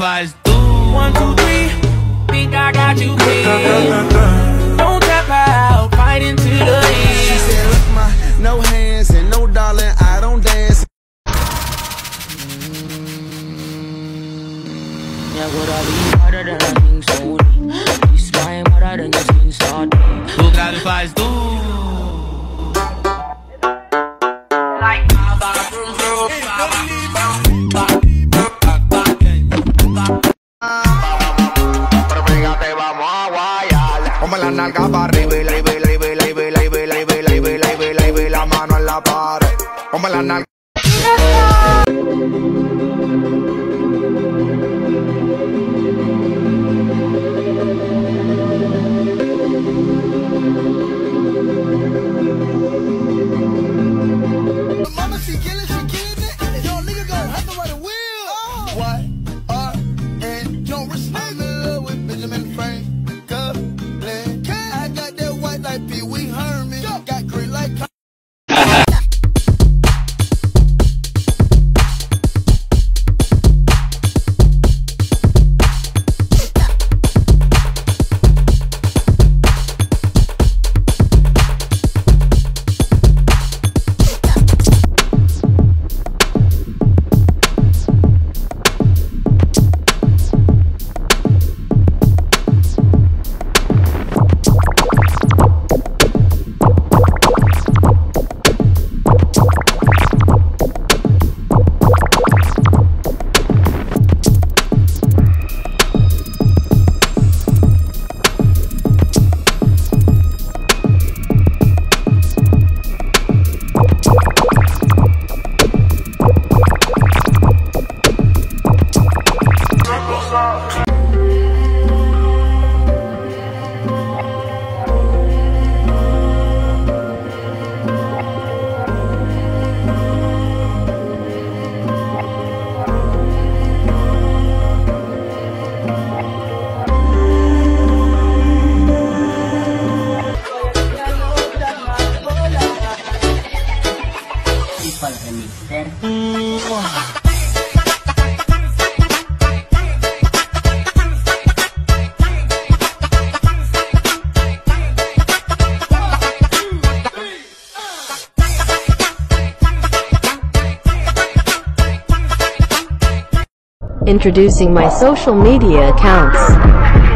faz do 1, 2, 3. Think I got you pinned. Don't tap out, fight into the end. She said, look, my no hands and no darling, I don't dance. Yeah, good, I'll be harder than I think so. This time harder than your skin start. Do grave faz do. Like Ponme la nalga para arriba y la mano en la pared. Ponme la nalga. Mama, she killing it. Yo, nigga gon' have to ride a wheel. What? And don't respect. I'm in love with Benjamin Franklin. I got that white like Pee Wee Herman. Got green like. Introducing my social media accounts.